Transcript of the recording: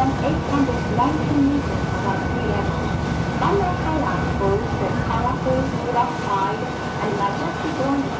819 meters above sea level. Sunrise Highlands boasts a colorful, wood-off tide and majestic landscape